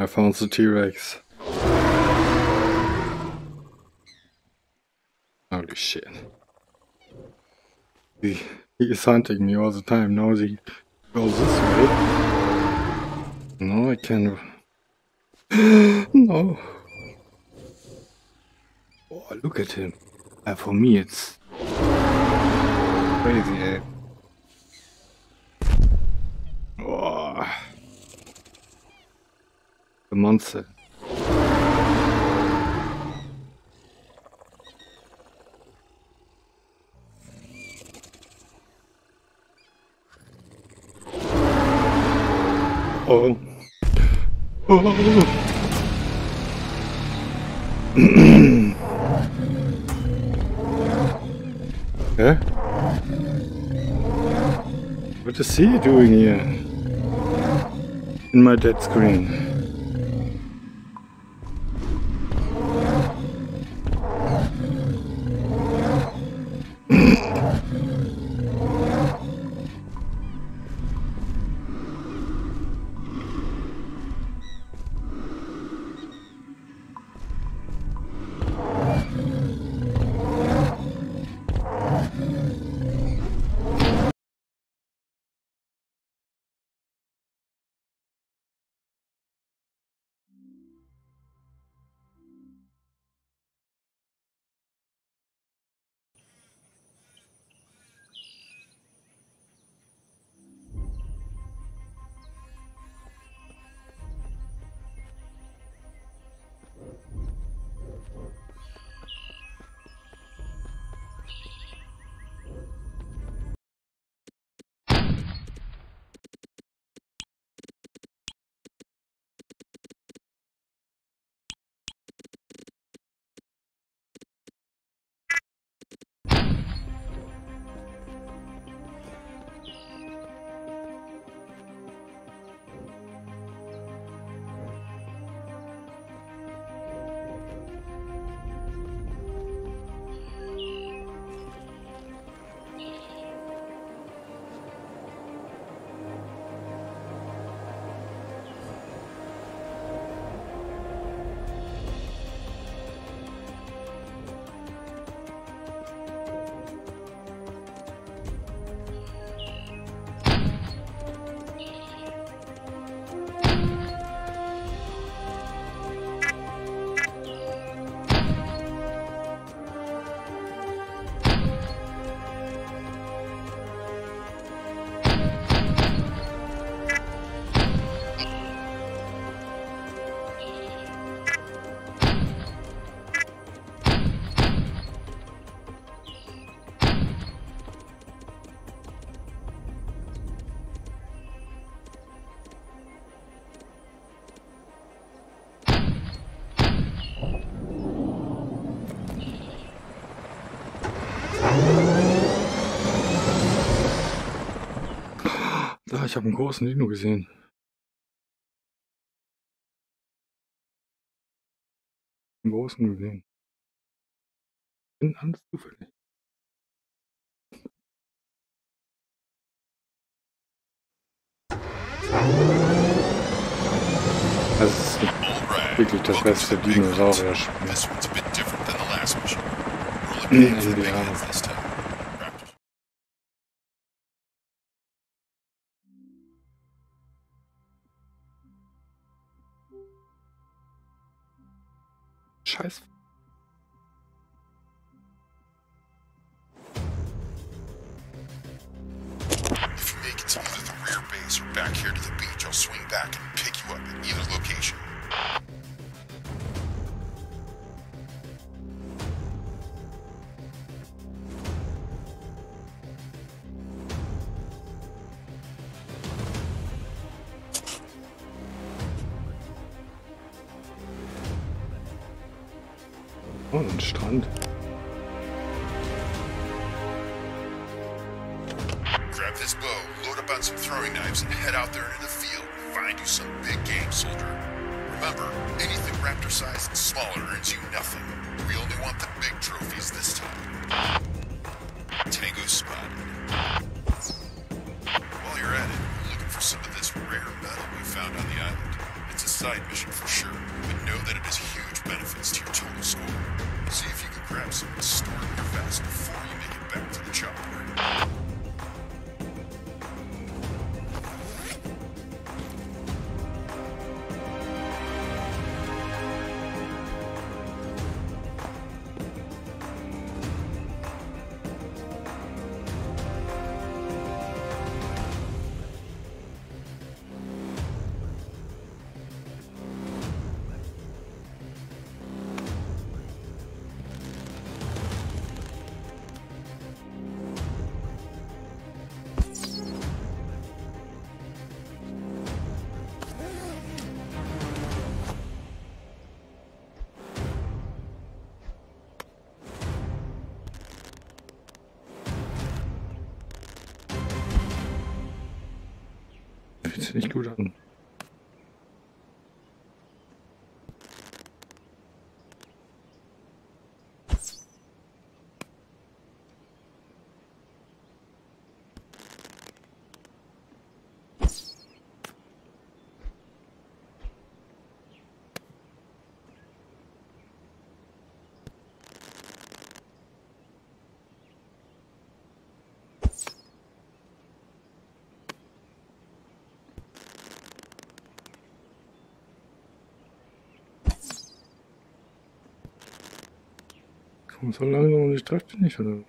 I found the T-Rex. Holy shit. He is hunting me all the time. Now he goes this way. No, I can... No. Oh, look at him. For me it's crazy, eh? Oh. The monster. Oh. Oh. Yeah? What is he doing here? In my dead screen. Da, ich habe einen großen Dino gesehen. Einen großen gesehen. Bin alles zufällig. Das ist wirklich das beste Dinosaurier-Spiel. NDA. Scheiß. If you make it to either the rear base or back here to the beach, I'll swing back and pick you up at either location. Oh, ein Strand. Grab this bow, load up on some throwing knives, and head out there into the field and find you some big game, soldier. Remember, anything raptor-sized and smaller earns you nothing. We only want the big trophies this time. Tango spotted. While you're at it, we're looking for some of this rare metal we found on the island. It's a side mission for sure, but know that it has huge benefits to your total score. See if you can grab some and store it real fast before you make it back to the chopper. Fühlt sich nicht gut an. Komm so langsam und ich treffe dich nicht, oder?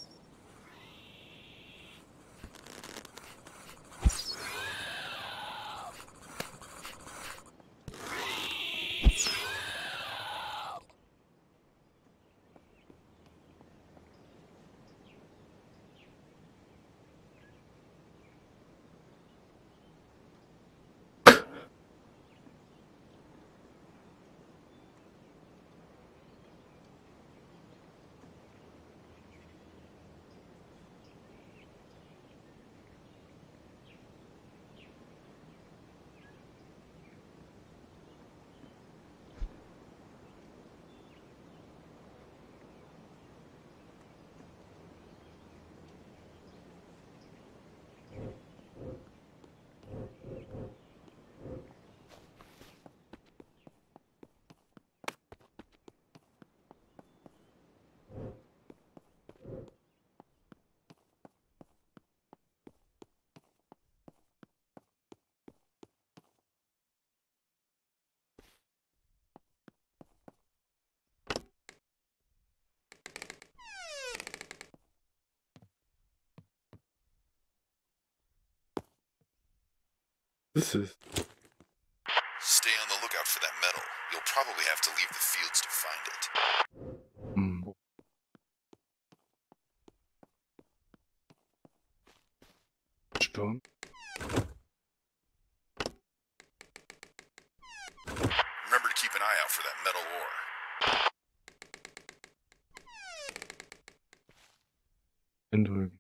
This is... Stay on the lookout for that metal. You'll probably have to leave the fields to find it. Sturm. Remember to keep an eye out for that metal ore. Eindrücken.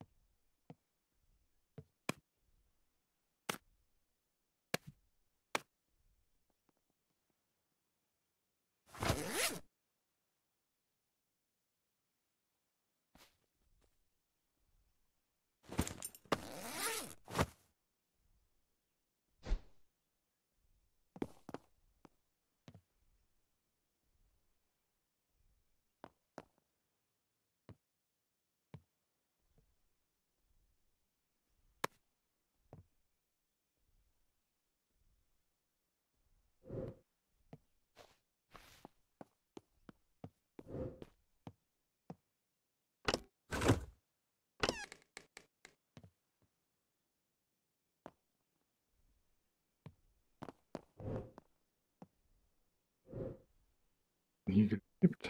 Hier gelebt.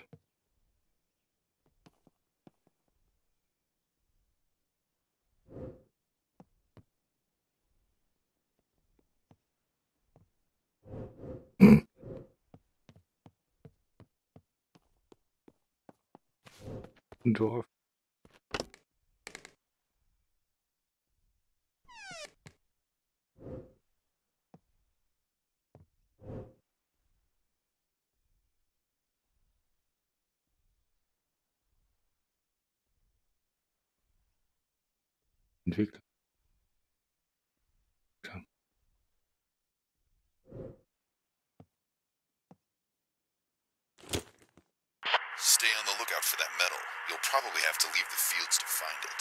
Ein Dorf. Entwickler. Ja. have to leave the fields to find it.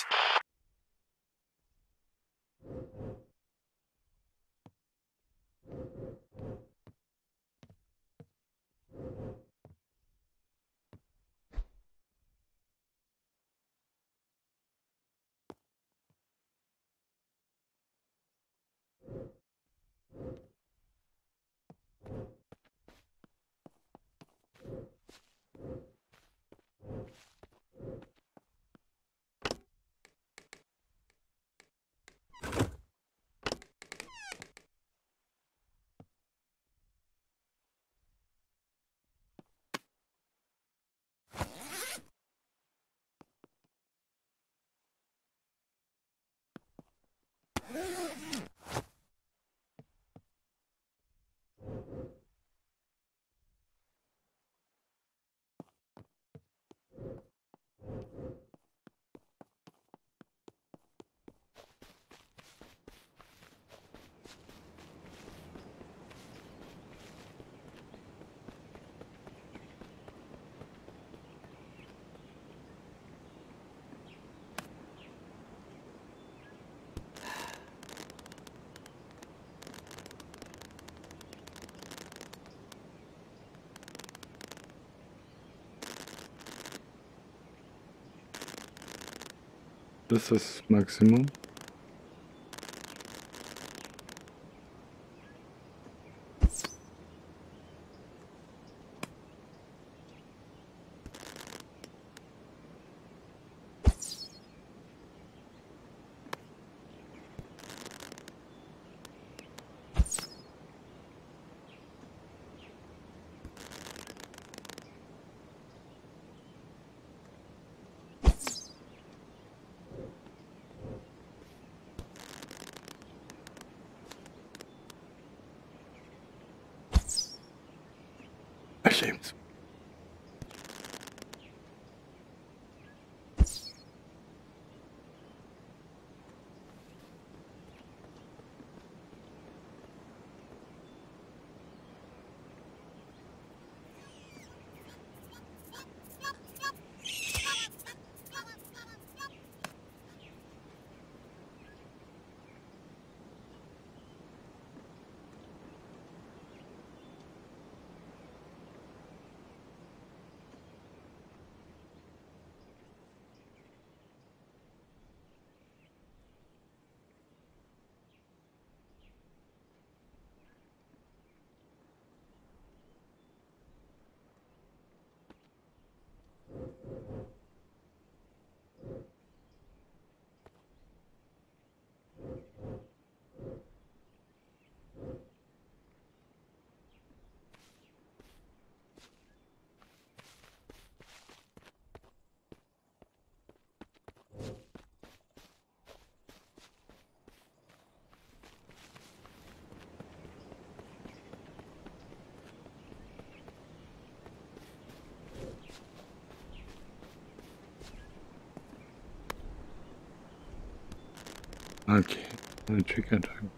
This is maximum. Ashamed. Okay, let's check it out.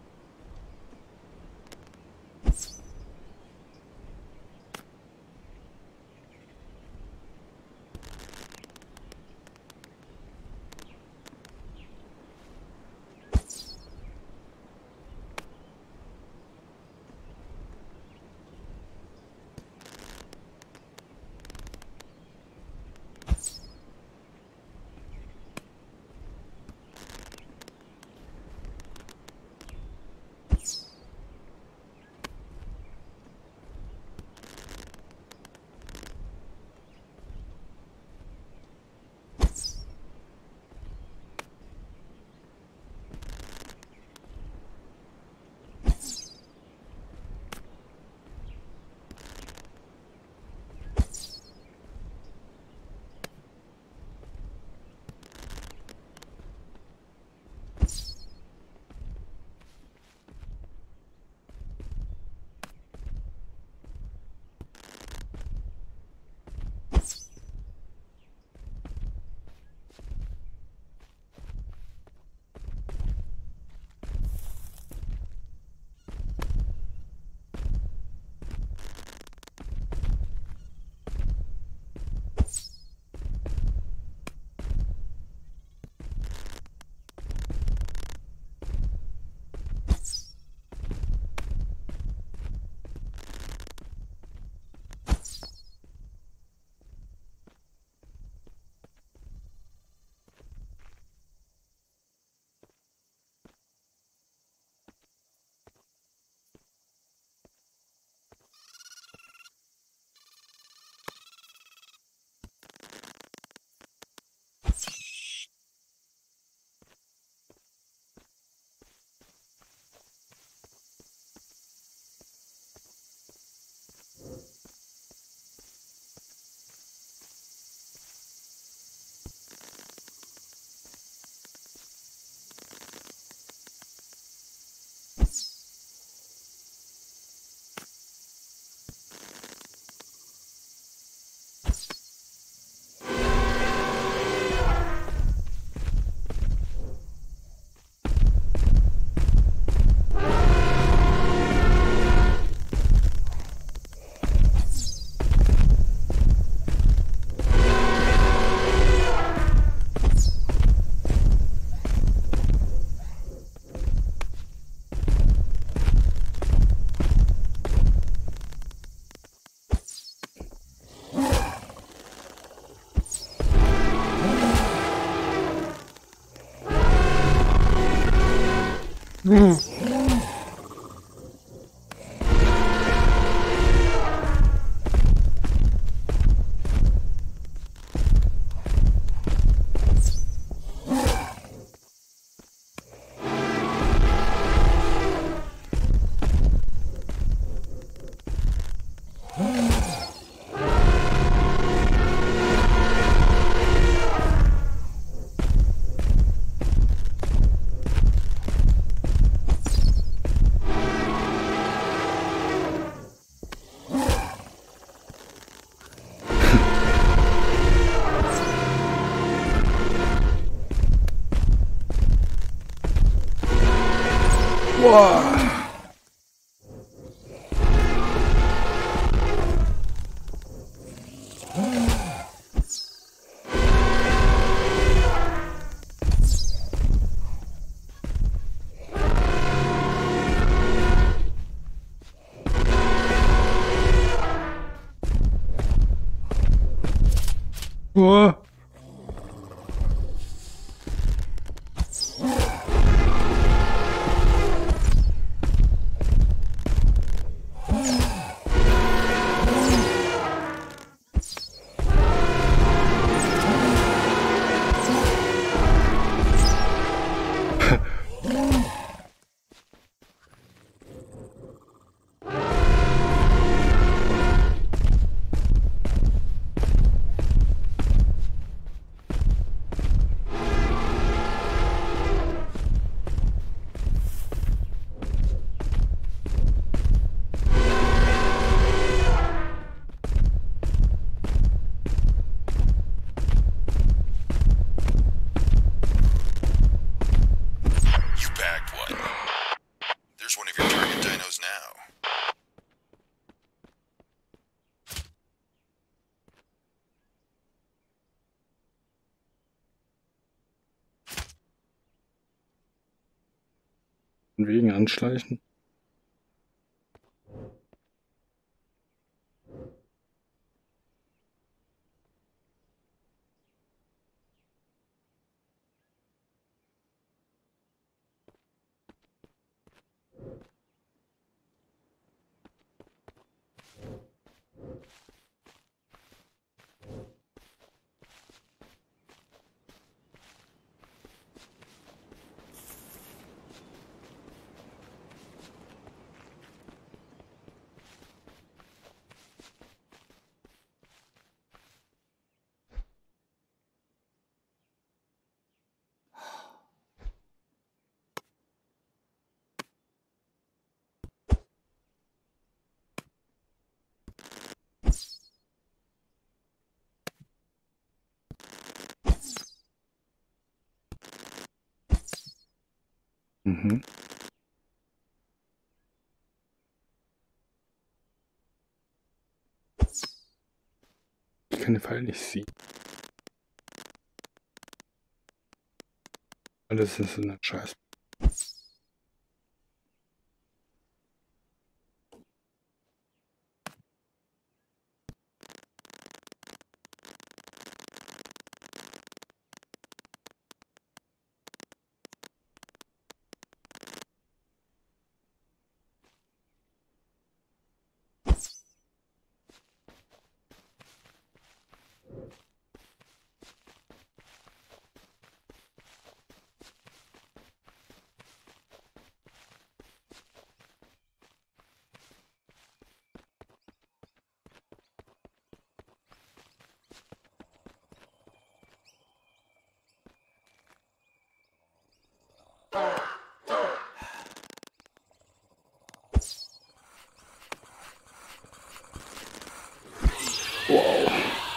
Boah. Boah. You bagged one. There's one of your target dinos now. Wegen anschleichen. Mhm. Ich kann den Pfeil nicht sehen. Alles ist in der Scheiße. Wow.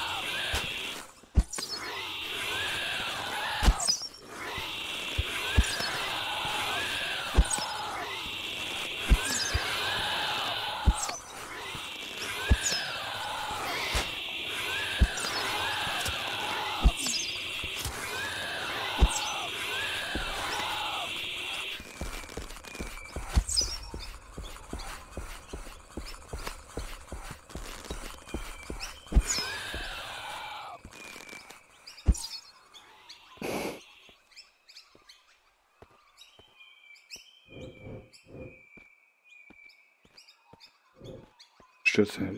Stürze.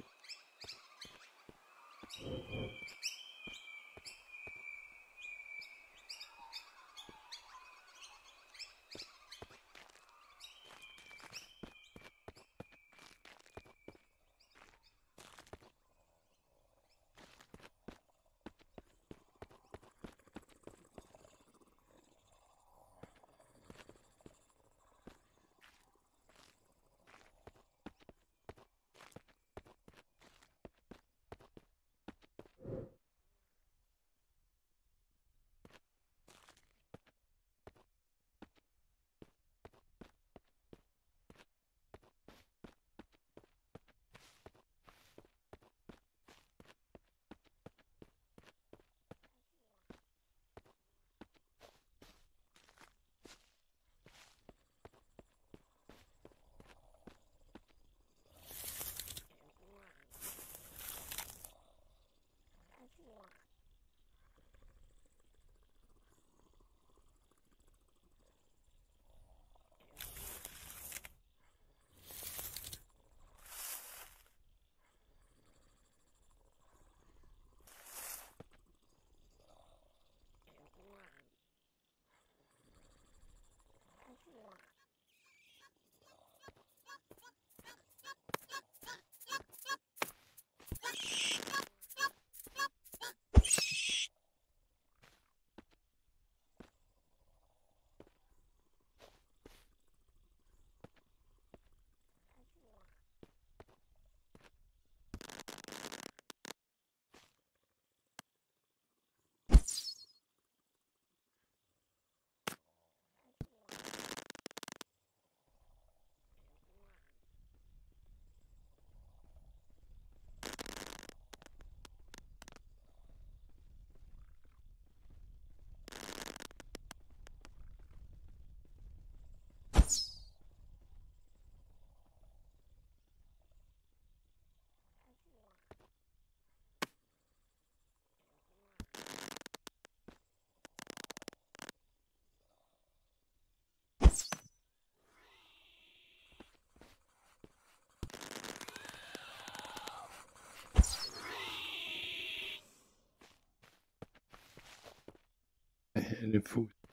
Any food.